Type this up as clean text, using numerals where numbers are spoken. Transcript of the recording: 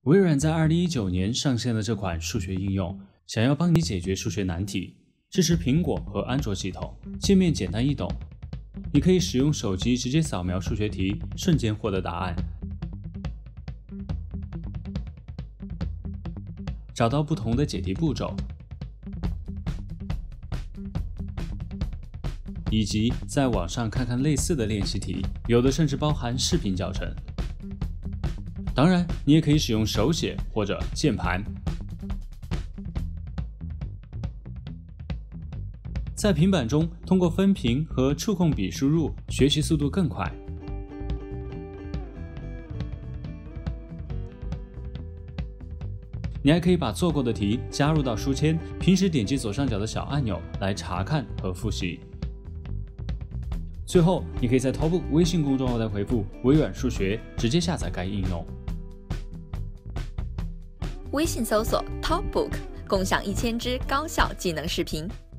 微软在2019年上线了这款数学应用，想要帮你解决数学难题，支持苹果和安卓系统，界面简单易懂。你可以使用手机直接扫描数学题，瞬间获得答案。找到不同的解题步骤，以及在网上看看类似的练习题，有的甚至包含视频教程。当然，你也可以使用手写或者键盘。在平板中，通过分屏和触控笔输入，学习速度更快。你还可以把做过的题加入到书签，平时点击左上角的小按钮来查看和复习。最后，你可以在 Talkbook 微信公众号来回复“微软数学”，直接下载该应用。 微信搜索 Talkbook， 共享1000支高效技能视频。